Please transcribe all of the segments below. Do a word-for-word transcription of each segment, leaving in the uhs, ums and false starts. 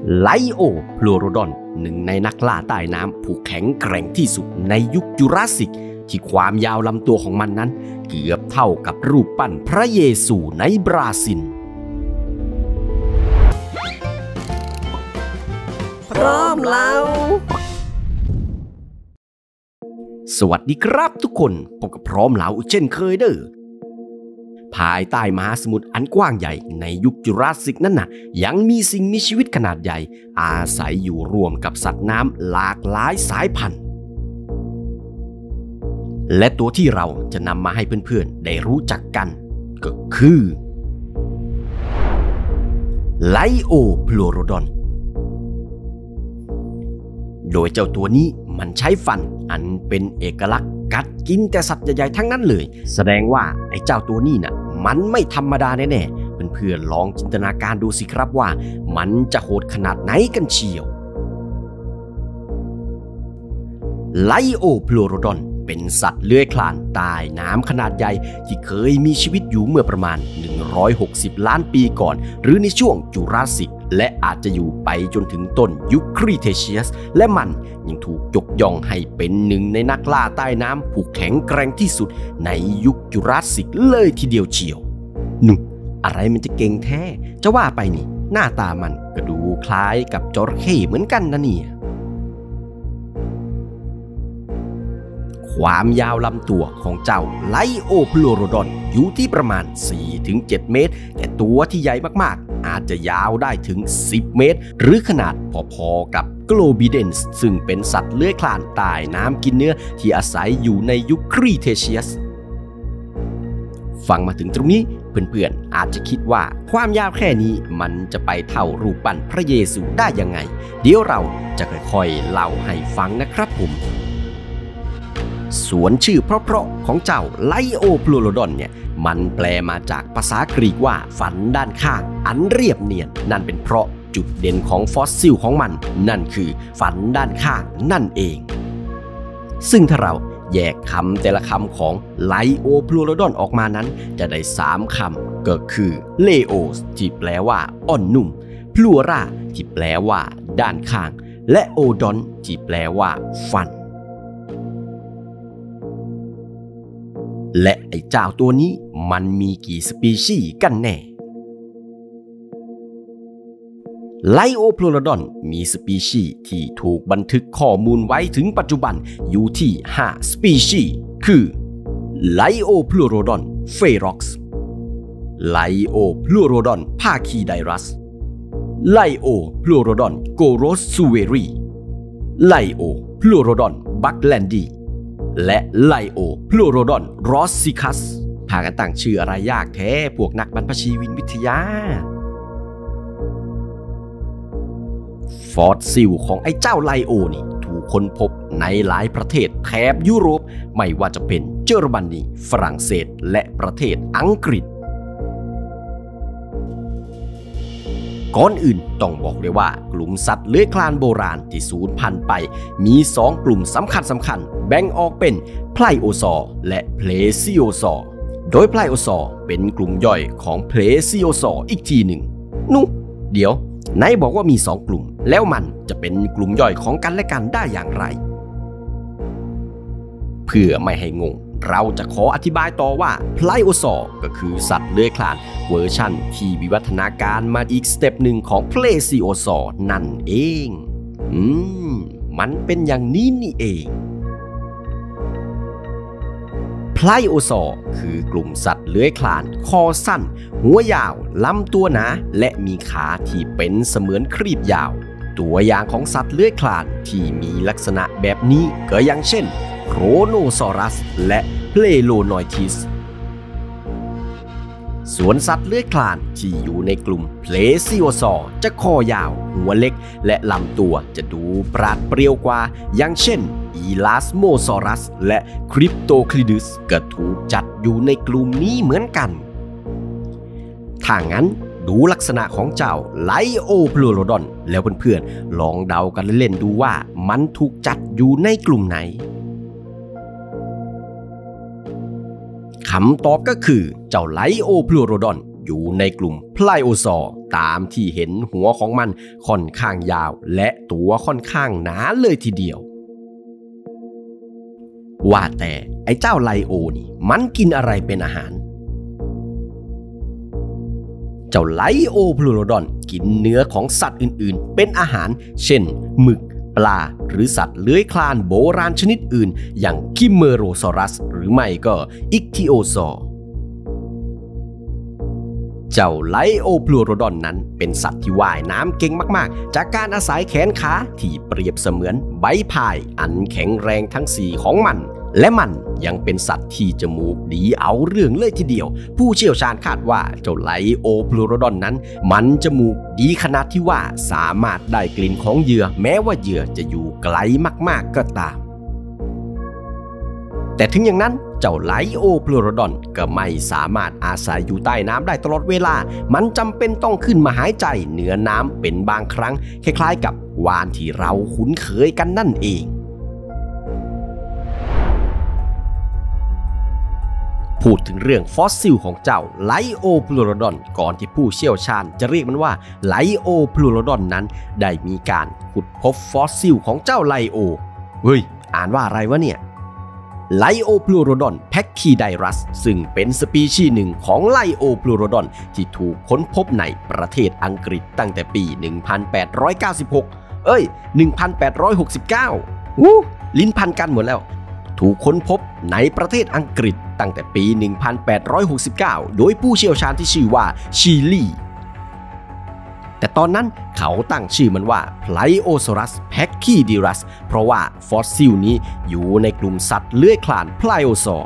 ไลโอพลูโรดอนหนึ่งในนักล่าใต้น้ำผู้แข็งแกร่งที่สุดในยุคจูราสสิกที่ความยาวลำตัวของมันนั้นเกือบเท่ากับรูปปั้นพระเยซูในบราซิลพร้อมแล้วสวัสดีครับทุกคนพบกับพร้อมแล้วเช่นเคยเด้อภายใต้มหาสมุทรอันกว้างใหญ่ในยุคจูราสสิกนั้นน่ะยังมีสิ่งมีชีวิตขนาดใหญ่อาศัยอยู่ร่วมกับสัตว์น้ำหลากหลายสายพันธุ์และตัวที่เราจะนำมาให้เพื่อนๆได้รู้จักกันก็คือไลโอพลูโรดอนโดยเจ้าตัวนี้มันใช้ฟันอันเป็นเอกลักษณ์กัดกินแต่สัตว์ใหญ่ๆทั้งนั้นเลยแสดงว่าไอ้เจ้าตัวนี้น่ะมันไม่ธรรมดาแน่ๆเพื่อนๆลองจินตนาการดูสิครับว่ามันจะโหดขนาดไหนกันเชียวไลโอพลูโรดอนเป็นสัตว์เลื้อยคลานใต้น้ำขนาดใหญ่ที่เคยมีชีวิตอยู่เมื่อประมาณหนึ่งร้อยหกสิบล้านปีก่อนหรือในช่วงจูราสสิกและอาจจะอยู่ไปจนถึงต้นยุคครีเทเชียสและมันยังถูกยกย่องให้เป็นหนึ่งในนักล่าใต้น้ำผู้แข็งแกร่งที่สุดในยุคจูราสสิกเลยทีเดียวเชียวนุ่มอะไรมันจะเก่งแท้จะว่าไปนี่หน้าตามันก็ดูคล้ายกับจระเข้เหมือนกันนะเนี่ยความยาวลำตัวของเจ้าไลโอพลูโรดอนอยู่ที่ประมาณ สี่ถึงเจ็ด เมตรแต่ตัวที่ใหญ่มากๆอาจจะยาวได้ถึง สิบ เมตรหรือขนาดพอๆกับโกลบิเดนส์ซึ่งเป็นสัตว์เลื้อยคลานใต้น้ำกินเนื้อที่อาศัยอยู่ในยุคครีเทเชียสฟังมาถึงตรงนี้เพื่อนๆอาจจะคิดว่าความยาวแค่นี้มันจะไปเท่ารูปปั้นพระเยซูได้ยังไงเดี๋ยวเราจะค่อยๆเล่าให้ฟังนะครับผมส่วนชื่อเพราะๆของเจ้าไลโอพลูโรดอนเนี่ยมันแปลมาจากภาษากรีกว่าฟันด้านข้างอันเรียบเนียนนั่นเป็นเพราะจุดเด่นของฟอสซิลของมันนั่นคือฟันด้านข้างนั่นเองซึ่งถ้าเราแยกคำแต่ละคำของไลโอพลูโรดอนออกมานั้นจะได้สามคำก็คือเลโอสที่แปลว่าอ่อนนุ่มพลูราที่แปลว่าด้านข้างและโอดอนที่แปลว่าฟันและไอ้เจ้าตัวนี้มันมีกี่สปีชีส์กันแน่ไลโอพลูโรดอนมีสปีชีส์ที่ถูกบันทึกข้อมูลไว้ถึงปัจจุบันอยู่ที่ห้าสปีชีส์คือไลโอพลูโรดอนเฟร็อกซ์ไลโอพลูโรดอนพาคีไดรัสไลโอพลูโรดอนโกโรสซูเวรีไลโอพลูโรดอนบักแลนดีและไลโอพลูโรดอนรอสซิคัสพากันตั้งชื่ออะไรยากแท้พวกนักบรรพชีวินวิทยาฟอสซิลของไอ้เจ้าไลโอนี่ถูกค้นพบในหลายประเทศแถบยุโรปไม่ว่าจะเป็นเยอรมนีฝรั่งเศสและประเทศอังกฤษก่อนอื่นต้องบอกเลยว่ากลุ่มสัตว์เลื้อยคลานโบราณที่สูญพันธุ์ไปมีสองกลุ่มสำคัญสำคัญแบ่งออกเป็นไพลโอซอร์และเพลซิโอซอร์โดยไพลโอซอร์เป็นกลุ่มย่อยของเพลซิโอซอร์อีกทีหนึ่งนุเดี๋ยวไหนบอกว่ามีสองกลุ่มแล้วมันจะเป็นกลุ่มย่อยของกันและกันได้อย่างไรเพื่อไม่ให้งงเราจะขออธิบายต่อว่าไพลโอซอร์ก็คือสัตว์เลื้อยคลานเวอร์ชั่นที่วิวัฒนาการมาอีกสเต็ปหนึ่งของเพลซิโอซอร์นั่นเองอืมมันเป็นอย่างนี้นี่เองไพลโอซอร์คือกลุ่มสัตว์เลื้อยคลานคอสั้นหัวยาวลำตัวหนาและมีขาที่เป็นเสมือนครีบยาวตัวอย่างของสัตว์เลื้อยคลานที่มีลักษณะแบบนี้ก็อย่างเช่นโครโนซอรัสและเพลโลนอยทิสส่วนสัตว์เลื้อยคลานที่อยู่ในกลุ่มเพลซิโอซอร์จะคอยาวหัวเล็กและลำตัวจะดูปราดเปรียวกว่าอย่างเช่นอีลาสโมซอรัสและคริปโตคลิดุสก็ถูกจัดอยู่ในกลุ่มนี้เหมือนกันถ้างั้นดูลักษณะของเจ้าไลโอพลูโรดอนแล้วเพื่อนๆลองเดากันเล่นๆดูว่ามันถูกจัดอยู่ในกลุ่มไหนคำตอบก็คือเจ้าไลโอพลูโรดอนอยู่ในกลุ่มไพลโอซอร์ตามที่เห็นหัวของมันค่อนข้างยาวและตัวค่อนข้างหนาเลยทีเดียวว่าแต่ไอ้เจ้าไลโอนี่มันกินอะไรเป็นอาหารเจ้าไลโอพลูโรดอนกินเนื้อของสัตว์อื่นๆเป็นอาหารเช่นหมึกปลาหรือสัตว์เลื้อยคลานโบราณชนิดอื่นอย่างคิเมโรซอรัสหรือไม่ก็อิกทิโอซอร์เจ้าไลโอพลูโรดอนนั้นเป็นสัตว์ที่ว่ายน้ำเก่งมากๆจากการอาศัยแขนขาที่เปรียบเสมือนใบพายอันแข็งแรงทั้งสี่ของมันและมันยังเป็นสัตว์ที่จมูกดีเอาเรื่องเลยทีเดียวผู้เชี่ยวชาญคาดว่าเจ้าไลโอพลูโรดอนนั้นมันจมูกดีขนาดที่ว่าสามารถได้กลิ่นของเหยื่อแม้ว่าเหยื่อจะอยู่ไกลมากๆก็ตามแต่ถึงอย่างนั้นเจ้าไลโอพลูโรดอนก็ไม่สามารถอาศัยอยู่ใต้น้ำได้ตลอดเวลามันจำเป็นต้องขึ้นมาหายใจเหนือน้ำเป็นบางครั้งคล้ายๆกับวาฬที่เราคุ้นเคยกันนั่นเองพูดถึงเรื่องฟอสซิลของเจ้าไลโอพลูโรดอนก่อนที่ผู้เชี่ยวชาญจะเรียกมันว่าไลโอพลูโรดอนนั้นได้มีการขุดพบฟอสซิลของเจ้าไลโอเฮ้ยอ่านว่าอะไรวะเนี่ยไลโอพลูโรดอนแพคคีไดรัสซึ่งเป็นสปีชีส์หนึ่งของไลโอพลูโรดอนที่ถูกค้นพบในประเทศอังกฤษตั้งแต่ปี หนึ่งพันแปดร้อยเก้าสิบหก เอ้ย หนึ่งพันแปดร้อยหกสิบเก้า อู้ลิ้นพันกันหมดแล้วถูกค้นพบในประเทศอังกฤษตั้งแต่ปี หนึ่งพันแปดร้อยหกสิบเก้า โดยผู้เชี่ยวชาญที่ชื่อว่าชีลีแต่ตอนนั้นเขาตั้งชื่อมันว่า Pliosaurus pachyderus เพราะว่าฟอสซิลนี้อยู่ในกลุ่มสัตว์เลื้อยคลาน Pliosaur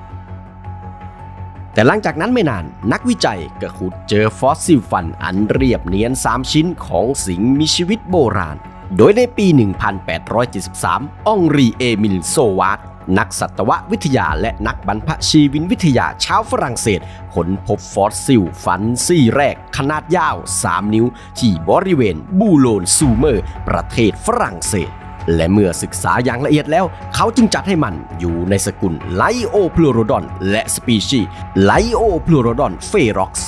แต่หลังจากนั้นไม่นานนักวิจัยก็ขุดเจอฟอสซิลฟันอันเรียบเนียนสามชิ้นของสิ่งมีชีวิตโบราณโดยในปี หนึ่งพันแปดร้อยเจ็ดสิบสาม องรีเอมิลโซวาร์ดนักสัตววิทยาและนักบรรพชีวินวิทยาชาวฝรั่งเศสค้นพบฟอสซิลฟันซี่แรกขนาดยาวสามนิ้วที่บริเวณบูโลนซูเมอร์ประเทศฝรั่งเศสและเมื่อศึกษาอย่างละเอียดแล้วเขาจึงจัดให้มันอยู่ในสกุลไลโอพลูโรดอนและสปีชีส์ไลโอพลูโรดอนเฟร็อกซ์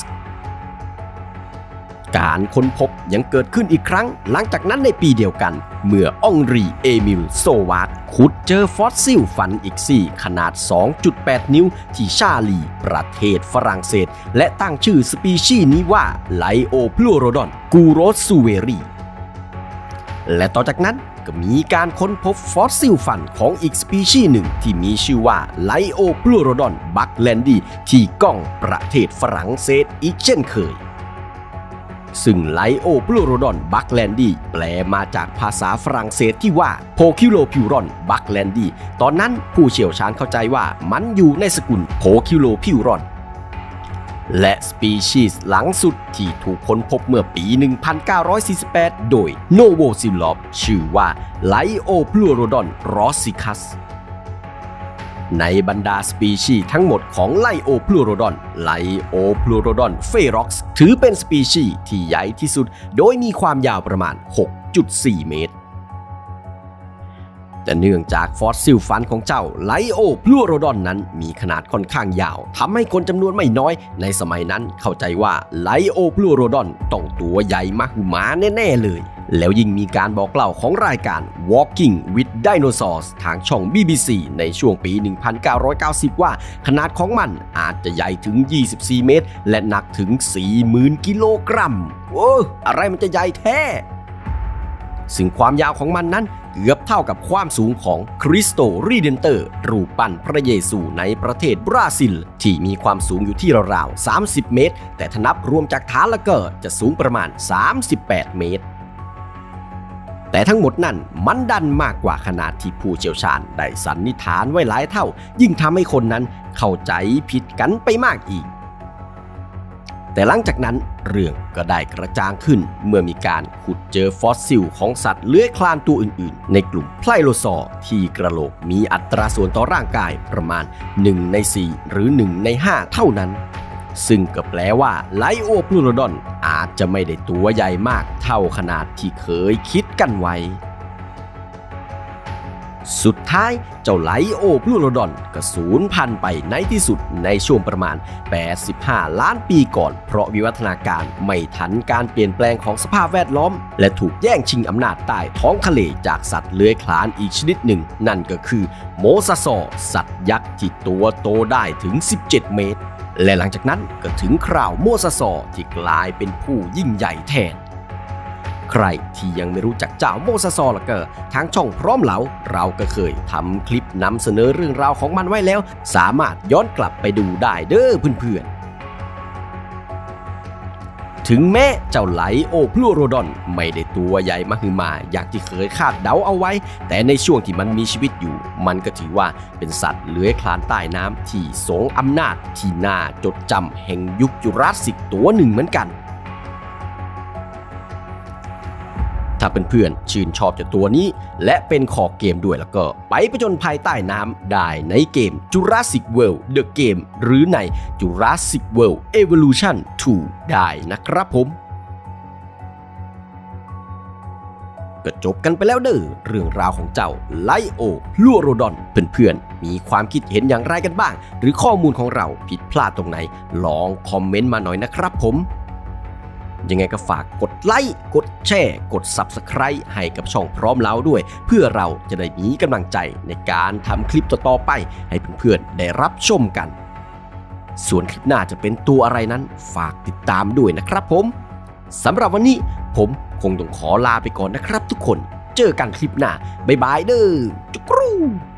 การค้นพบยังเกิดขึ้นอีกครั้งหลังจากนั้นในปีเดียวกันเมื่อองรีเอมิลโซวาร์ดขุดเจอฟอสซิลฟันอีกสี่ขนาด สองจุดแปด นิ้วที่ชาลีประเทศฝรั่งเศสและตั้งชื่อสปีชีส์นี้ว่าไลโอพลูโรดอนกูโรซูเวรีและต่อจากนั้นก็มีการค้นพบฟอสซิลฟันของอีกสปีชีส์หนึ่งที่มีชื่อว่าไลโอพลูโรดอนบักแลนดีที่ก้องประเทศฝรั่งเศสอีกเช่นเคยซึ่งไลโอพลูโรดอนบักแลนดีแปลมาจากภาษาฝรั่งเศสที่ว่าโพคิโลพิวรอนบักแลนดีตอนนั้นผู้เชี่ยวชาญเข้าใจว่ามันอยู่ในสกุลโพคิโลพิวรอนและสปีชีส์หลังสุดที่ถูกค้นพบเมื่อปี หนึ่งพันเก้าร้อยสี่สิบแปด โดยโนโวซิลอฟชื่อว่าไลโอพลูโรดอนรอสซิคัสในบรรดาสปีชีส์ทั้งหมดของไลโอพลูโรดอนไลโอพลูโรดอนเฟร็อกซ์ถือเป็นสปีชีส์ที่ใหญ่ที่สุดโดยมีความยาวประมาณ หกจุดสี่ เมตรแต่เนื่องจากฟอสซิลฟันของเจ้าไลโอพลูโรดอนนั้นมีขนาดค่อนข้างยาวทำให้คนจำนวนไม่น้อยในสมัยนั้นเข้าใจว่าไลโอพลูโรดอนต้องตัวใหญ่มหึมาแน่ๆเลยแล้วยิ่งมีการบอกเล่าของรายการ Walking with Dinosaurs ทางช่อง บี บี ซี ในช่วงปี หนึ่งพันเก้าร้อยเก้าสิบ ว่าขนาดของมันอาจจะใหญ่ถึง ยี่สิบสี่ เมตรและหนักถึง สี่หมื่น กิโลกรัมโอ้อะไรมันจะใหญ่แท้ซึ่งความยาวของมันนั้นเกือบเท่ากับความสูงของคริสโตรีเดนเตอร์รูปปั้นพระเยซูในประเทศบราซิลที่มีความสูงอยู่ที่ราวๆ สามสิบ เมตรแต่ถ้านับรวมจากฐานแล้วก็จะสูงประมาณ สามสิบแปด เมตรแต่ทั้งหมดนั่นมันดันมากกว่าขนาดที่ผู้เชี่ยวชาญได้สันนิษฐานไว้หลายเท่ายิ่งทำให้คนนั้นเข้าใจผิดกันไปมากอีกแต่หลังจากนั้นเรื่องก็ได้กระจ่างขึ้นเมื่อมีการขุดเจอฟอสซิลของสัตว์เลื้อยคลานตัวอื่นๆในกลุ่มไพลโลซอร์ที่กระโหลกมีอัตราส่วนต่อร่างกายประมาณหนึ่งในสี่หรือหนึ่งในห้าเท่านั้นซึ่งก็แปลว่าไลโอพลูโรดอนอาจจะไม่ได้ตัวใหญ่มากเท่าขนาดที่เคยคิดกันไว้สุดท้ายเจ้าไลโอพลูโรดอนก็สูญพันธุ์ไปในที่สุดในช่วงประมาณแปดสิบห้าล้านปีก่อนเพราะวิวัฒนาการไม่ทันการเปลี่ยนแปลงของสภาพแวดล้อมและถูกแย่งชิงอำนาจใต้ท้องทะเลจากสัตว์เลื้อยคลานอีกชนิดหนึ่งนั่นก็คือโมซาซอร์สัตว์ยักษ์ที่ตัวโตได้ถึงสิบเจ็ดเมตรและหลังจากนั้นก็ถึงคราวโมซาซอร์ที่กลายเป็นผู้ยิ่งใหญ่แทนใครที่ยังไม่รู้จักเจ้าโมซาซอร์ละก็ทางช่องพร้อมเหลาเราก็เคยทำคลิปนำเสนอเรื่องราวของมันไว้แล้วสามารถย้อนกลับไปดูได้เด้อเพื่อนๆถึงแม้เจ้าไลโอพลูโรดอนไม่ได้ตัวใหญ่มหึมาอย่างที่เคยคาดเดาเอาไว้แต่ในช่วงที่มันมีชีวิตอยู่มันก็ถือว่าเป็นสัตว์เลื้อยคลานใต้น้ำที่ทรงอำนาจที่น่าจดจำแห่งยุคจูราสสิกตัวหนึ่งเหมือนกันถ้าเป็นเพื่อนชื่นชอบเจ้าตัวนี้และเป็นคอเกมด้วยแล้วก็ไปผจญภัยใต้น้ำได้ในเกม Jurassic World The Game หรือใน Jurassic World Evolution ทู ได้นะครับผมก็จบกันไปแล้วเด้อเรื่องราวของเจ้าไลโอพลูโรดอนเพื่อนๆมีความคิดเห็นอย่างไรกันบ้างหรือข้อมูลของเราผิดพลาดตรงไหนลองคอมเมนต์มาหน่อยนะครับผมยังไงก็ฝากกดไลค์กดแชร์กด ซับสไครบ์ ให้กับช่องพร้อมเล้าด้วยเพื่อเราจะได้มีกำลังใจในการทำคลิปต่อๆไปให้เพื่อนๆได้รับชมกันส่วนคลิปหน้าจะเป็นตัวอะไรนั้นฝากติดตามด้วยนะครับผมสำหรับวันนี้ผมคงต้องขอลาไปก่อนนะครับทุกคนเจอกันคลิปหน้าบ๊ายบายเด้อจุกรู